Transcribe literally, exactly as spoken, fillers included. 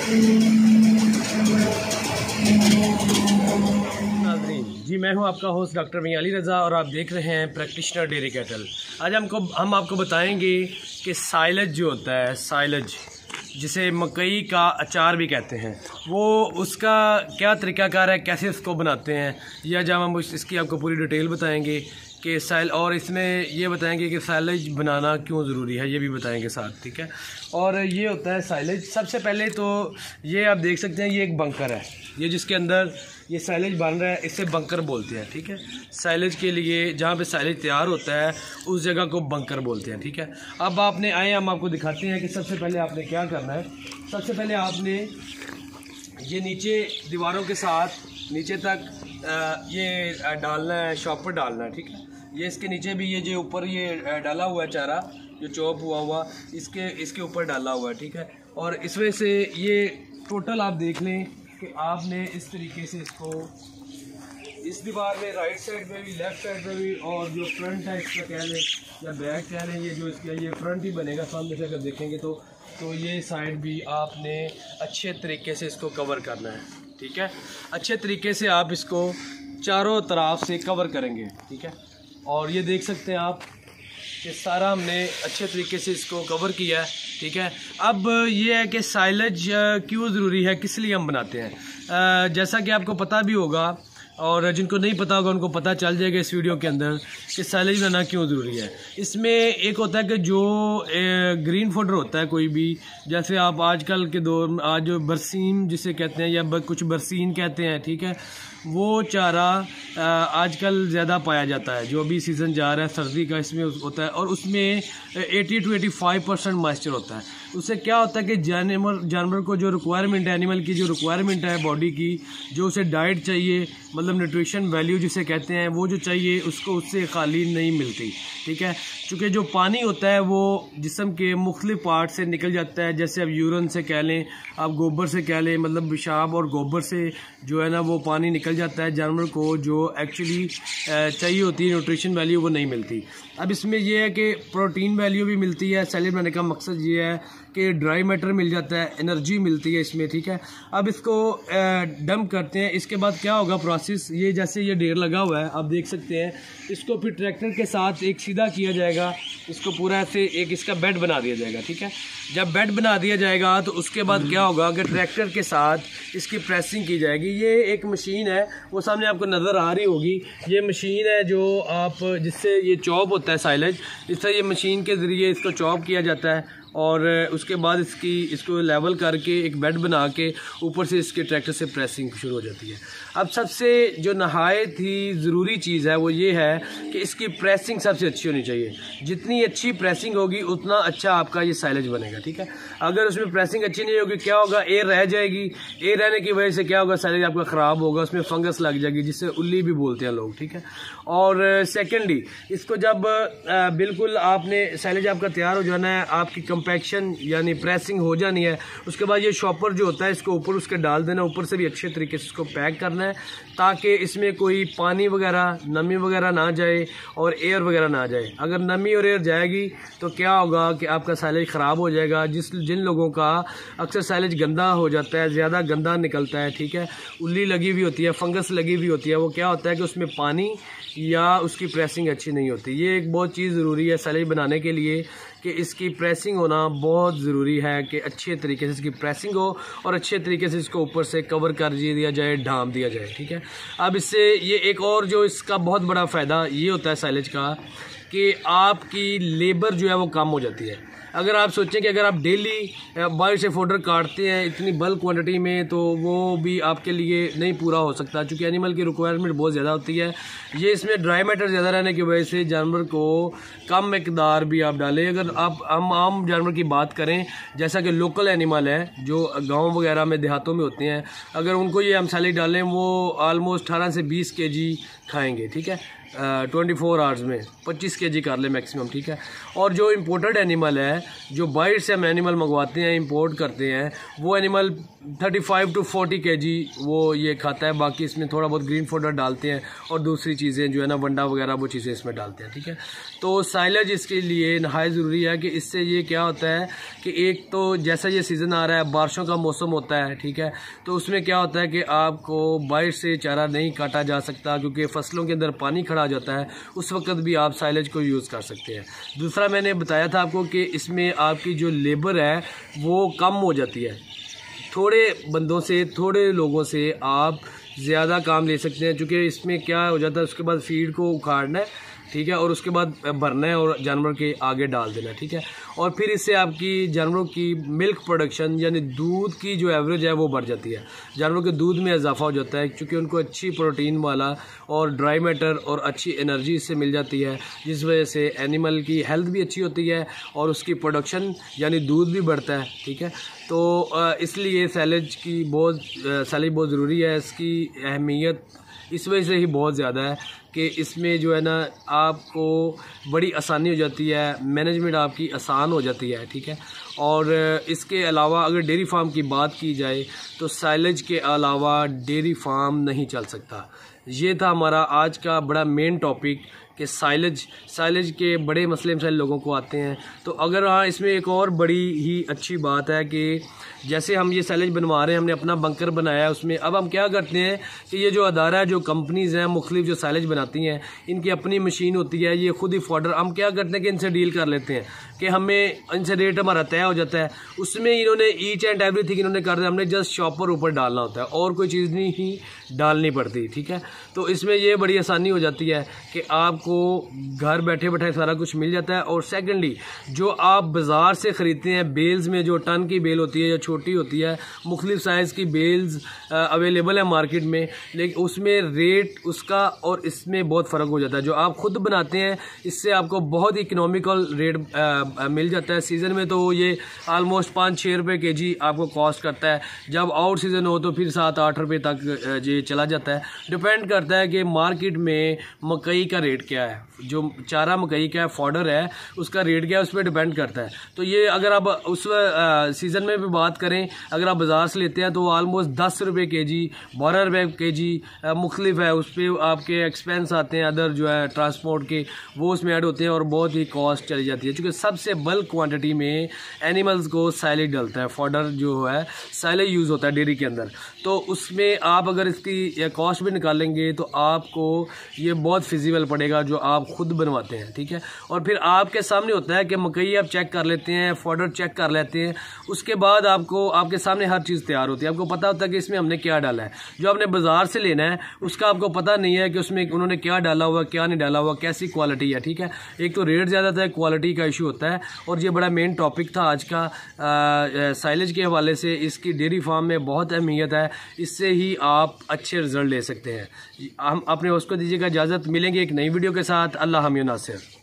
जी मैं हूं आपका होस्ट डॉक्टर मियां अली रज़ा और आप देख रहे हैं प्रैक्टिशनर डेयरी कैटल। आज हमको हम आपको बताएंगे कि साइलेज जो होता है, साइलेज जिसे मकई का अचार भी कहते हैं, वो उसका क्या तरीक़ाकार है, कैसे इसको बनाते हैं, या जब हम इसकी आपको पूरी डिटेल बताएंगे कि साइल और इसमें ये बताएंगे कि साइलेज बनाना क्यों ज़रूरी है, ये भी बताएंगे साथ। ठीक है। और ये होता है साइलेज। सबसे पहले तो ये आप देख सकते हैं, ये एक बंकर है, ये जिसके अंदर ये साइलेज बन रहा है, इसे बंकर बोलते हैं। ठीक है। साइलेज के लिए जहाँ पे साइलेज तैयार होता है उस जगह को बंकर बोलते हैं। ठीक है। अब आपने आए हम आपको दिखाते हैं कि सबसे पहले आपने क्या करना है। सबसे पहले आपने ये नीचे दीवारों के साथ नीचे तक आ, ये डालना है, शॉपर डालना है। ठीक है। ये इसके नीचे भी ये जो ऊपर ये डाला हुआ है चारा, जो चॉप हुआ हुआ इसके इसके ऊपर डाला हुआ है। ठीक है। और इसमें से ये टोटल आप देख लें कि आपने इस तरीके से इसको इस दीवार में राइट साइड में भी, लेफ़्ट साइड में भी, और जो फ्रंट है इसका कह लें या बैक कह लें, ये जो इसका ये फ्रंट ही बनेगा सामने से अगर देखेंगे तो तो ये साइड भी आपने अच्छे तरीके से इसको कवर करना है। ठीक है। अच्छे तरीके से आप इसको चारों तरफ से कवर करेंगे। ठीक है। और ये देख सकते हैं आप कि सारा हमने अच्छे तरीके से इसको कवर किया है। ठीक है। अब ये है कि साइलेज क्यों ज़रूरी है, किस लिए हम बनाते हैं। जैसा कि आपको पता भी होगा और जिनको नहीं पता होगा उनको पता चल जाएगा इस वीडियो के अंदर कि साइलेज बनाना क्यों ज़रूरी है। इसमें एक होता है कि जो ग्रीन फॉडर होता है कोई भी, जैसे आप आजकल के दौर में आज जो बरसीम जिसे कहते हैं या कुछ बरसीन कहते हैं, ठीक है, वो चारा आजकल ज़्यादा पाया जाता है। जो अभी सीज़न जा रहा है सर्दी का, इसमें होता है और उसमें अस्सी टू पचासी परसेंट मॉइस्चर होता है। उससे क्या होता है कि जानवर जानवर को जो रिक्वायरमेंट है, एनिमल की जो रिक्वायरमेंट है बॉडी की, जो उसे डाइट चाहिए, मतलब न्यूट्रिशन वैल्यू जिसे कहते हैं, वो जो चाहिए उसको उससे खाली नहीं मिलती। ठीक है। चूँकि जो पानी होता है वो जिस्म के मुख्तलिफ पार्ट से निकल जाता है, जैसे आप यूरिन से कह लें, आप गोबर से कह लें, मतलब पेशाब और गोबर से जो है ना वो पानी निकल जाता है। जानवर को जो एक्चुअली चाहिए होती है न्यूट्रिशन वैल्यू वो नहीं मिलती। अब इसमें यह है कि प्रोटीन वैल्यू भी मिलती है। सैलेड बनाने का मकसद ये है कि ड्राई मैटर मिल जाता है, एनर्जी मिलती है इसमें। ठीक है। अब इसको डंप करते हैं। इसके बाद क्या होगा प्रोसेस, ये जैसे ये ढेर लगा हुआ है आप देख सकते हैं, इसको फिर ट्रैक्टर के साथ एक सीधा किया जाएगा, इसको पूरा ऐसे एक इसका बेड बना दिया जाएगा। ठीक है। जब बेड बना दिया जाएगा तो उसके बाद क्या होगा कि ट्रैक्टर के साथ इसकी प्रेसिंग की जाएगी। ये एक मशीन है, वो सामने आपको नज़र आ रही होगी। ये मशीन है जो आप जिससे ये चॉप होता है साइलेज, इससे ये मशीन के ज़रिए इसको चॉप किया जाता है और उसके बाद इसकी इसको लेवल करके एक बेड बना के ऊपर से इसके ट्रैक्टर से प्रेसिंग शुरू हो जाती है। अब सबसे जो नहायत ही ज़रूरी चीज़ है वो ये है कि इसकी प्रेसिंग सबसे अच्छी होनी चाहिए। जितनी अच्छी प्रेसिंग होगी उतना अच्छा आपका ये साइलेज बनेगा। ठीक है। अगर उसमें प्रेसिंग अच्छी नहीं होगी क्या होगा, एयर रह जाएगी, एयर रहने की वजह से क्या होगा, साइलेज आपका ख़राब होगा, उसमें फंगस लग जाएगी जिससे उल्ली भी बोलते हैं लोग। ठीक है। और सेकेंडली इसको जब आ, बिल्कुल आपने साइलेज आपका तैयार हो जाना है, आपकी कंपैक्शन यानी प्रेसिंग हो जानी है, उसके बाद ये शॉपर जो होता है इसको ऊपर उसके डाल देना, ऊपर से भी अच्छे तरीके से इसको पैक करना है ताकि इसमें कोई पानी वगैरह, नमी वगैरह ना जाए और एयर वगैरह ना जाए। अगर नमी और एयर जाएगी तो क्या होगा कि आपका साइलेज ख़राब हो जाएगा। जिस जिन लोगों का अक्सर साइलेज गंदा हो जाता है, ज़्यादा गंदा निकलता है, ठीक है, उल्ली लगी हुई होती है, फंगस लगी हुई होती है, वो क्या होता है कि उसमें पानी या उसकी प्रेसिंग अच्छी नहीं होती। ये एक बहुत चीज़ ज़रूरी है साइलेज बनाने के लिए कि इसकी प्रेसिंग होना बहुत ज़रूरी है कि अच्छे तरीके से इसकी प्रेसिंग हो और अच्छे तरीके से इसको ऊपर से कवर कर दिया जाए, ढांप दिया जाए। ठीक है। अब इससे ये एक और जो इसका बहुत बड़ा फ़ायदा ये होता है साइलेज का कि आपकी लेबर जो है वो कम हो जाती है। अगर आप सोचें कि अगर आप डेली बाहर से फोडर काटते हैं इतनी बल्क क्वांटिटी में तो वो भी आपके लिए नहीं पूरा हो सकता, क्योंकि एनिमल की रिक्वायरमेंट बहुत ज़्यादा होती है। ये इसमें ड्राई मैटर ज़्यादा रहने की वजह से जानवर को कम मकदार भी आप डालें। अगर आप हम आम जानवर की बात करें, जैसा कि लोकल एनिमल है जो गाँव वगैरह में देहातों में होते हैं, अगर उनको ये हम साइलेज डालें वो आलमोस्ट अठारह से बीस के जी खाएँगे। ठीक है। ट्वेंटी फोर आवर्स में पच्चीस के जी कर ले मैक्सिमम, ठीक है। और जो इम्पोर्टेड एनिमल है, जो बाहर से हम एनिमल मंगवाते हैं, इंपोर्ट करते हैं, वो animal thirty five to forty के जी वो ये खाता है। बाकी इसमें थोड़ा बहुत ग्रीन फूडर डालते हैं और दूसरी चीज़ें जो है ना वंडा वगैरह वो चीज़ें इसमें डालते हैं, ठीक है। तो साइलेज इसके लिए नहायत ज़रूरी है कि इससे ये क्या होता है कि एक तो जैसा ये सीज़न आ रहा है, बारिशों का मौसम होता है, ठीक है, तो उसमें क्या होता है कि आपको बाहर से चारा नहीं काटा जा सकता क्योंकि फसलों के अंदर पानी खड़ा आ जाता है, उस वक्त भी आप साइलेज को यूज़ कर सकते हैं। दूसरा मैंने बताया था आपको कि इसमें आपकी जो लेबर है वो कम हो जाती है, थोड़े बंदों से, थोड़े लोगों से आप ज़्यादा काम ले सकते हैं, क्योंकि इसमें क्या हो जाता है उसके बाद फीड को उखाड़ना है, ठीक है, और उसके बाद भरना है और जानवर के आगे डाल देना है, ठीक है। और फिर इससे आपकी जानवरों की मिल्क प्रोडक्शन यानी दूध की जो एवरेज है वो बढ़ जाती है, जानवरों के दूध में इजाफा हो जाता है, क्योंकि उनको अच्छी प्रोटीन वाला और ड्राई मैटर और अच्छी एनर्जी इससे मिल जाती है, जिस वजह से एनिमल की हेल्थ भी अच्छी होती है और उसकी प्रोडक्शन यानी दूध भी बढ़ता है, ठीक है। तो इसलिए सैलेज की बहुत सैलेज बहुत ज़रूरी है। इसकी अहमियत इस वजह से ही बहुत ज़्यादा है कि इसमें जो है ना आपको बड़ी आसानी हो जाती है, मैनेजमेंट आपकी आसान हो जाती है, ठीक है। और इसके अलावा अगर डेयरी फार्म की बात की जाए तो साइलेज के अलावा डेयरी फार्म नहीं चल सकता। ये था हमारा आज का बड़ा मेन टॉपिक कि साइलेज साइलेज के बड़े मसले मसाइल लोगों को आते हैं। तो अगर हाँ, इसमें एक और बड़ी ही अच्छी बात है कि जैसे हम ये साइलेज बनवा रहे हैं, हमने अपना बंकर बनाया है, उसमें अब हम क्या करते हैं कि ये जो अदारा है, जो कंपनीज़ हैं मुख्तलिफ जो साइलेज बनाती हैं, इनकी अपनी मशीन होती है, ये खुद ही फॉडर, हम क्या करते हैं कि इनसे डील कर लेते हैं कि हमें इनसे रेट हमारा तय हो जाता है, उसमें इन्होंने ईच एंड एवरीथिंग इन्होंने कर दिया, हमने जस्ट शॉपर ऊपर डालना होता है और कोई चीज़ नहीं ही डालनी पड़ती, ठीक है। तो इसमें ये बड़ी आसानी हो जाती है कि आपको घर बैठे बैठे सारा कुछ मिल जाता है। और सेकेंडली जो आप बाज़ार से ख़रीदते हैं बेल्स में, जो टन की बेल होती है या छोटी होती है, मुख्तलिफ साइज़ की बेल्स अवेलेबल है मार्केट में, लेकिन उसमें रेट उसका और इसमें बहुत फ़र्क हो जाता है। जो आप ख़ुद बनाते हैं इससे आपको बहुत ही इकनॉमिकल रेट आ, मिल जाता है। सीज़न में तो ये आलमोस्ट पाँच छः रुपये के जी आपको कॉस्ट करता है, जब आउट सीज़न हो तो फिर सात आठ रुपये तक ये चला जाता है। डिपेंड करता है कि मार्केट में मकई का रेट क्या है, जो चारा मकई का फॉडर है उसका रेट क्या है, उस पर डिपेंड करता है। तो ये अगर आप उस सीज़न में भी बात करें, अगर आप बाज़ार से लेते हैं तो आलमोस्ट दस रुपये के जी, बारह रुपये के जी मुख्तलिफ है, उस पर आपके एक्सपेंस आते हैं, अदर जो है ट्रांसपोर्ट के वो उसमें ऐड होते हैं और बहुत ही कॉस्ट चली जाती है। क्योंकि सबसे बल्क क्वांटिटी में एनिमल्स को साइलेज डलता है, फॉडर जो है साइलेज यूज़ होता है डेयरी के अंदर। तो उसमें आप अगर इसकी कॉस्ट भी निकालेंगे तो आपको ये बहुत फिजिबल पड़ेगा जो आप खुद बनवाते हैं, ठीक है। और फिर आपके सामने होता है कि मकई आप चेक कर लेते हैं, फॉडर चेक कर लेते हैं, उसके बाद आपको आपके सामने हर चीज़ तैयार होती है, आपको पता होता है कि इसमें हमने क्या डाला है। जो आपने बाज़ार से लेना है उसका आपको पता नहीं है कि उसमें उन्होंने क्या डाला हुआ, क्या नहीं डाला हुआ, कैसी क्वालिटी है, ठीक है। एक तो रेट ज़्यादा था, क्वालिटी का इशू होता है। और ये बड़ा मेन टॉपिक था आज का साइलेज के हवाले से। इसकी डेयरी फार्म में बहुत अहमियत है, इससे ही आप अच्छे रिजल्ट ले सकते हैं। हम अपने उसको दीजिएगा इजाज़त, मिलेंगे एक नई वीडियो के साथ। अल्लाह हम नासिर।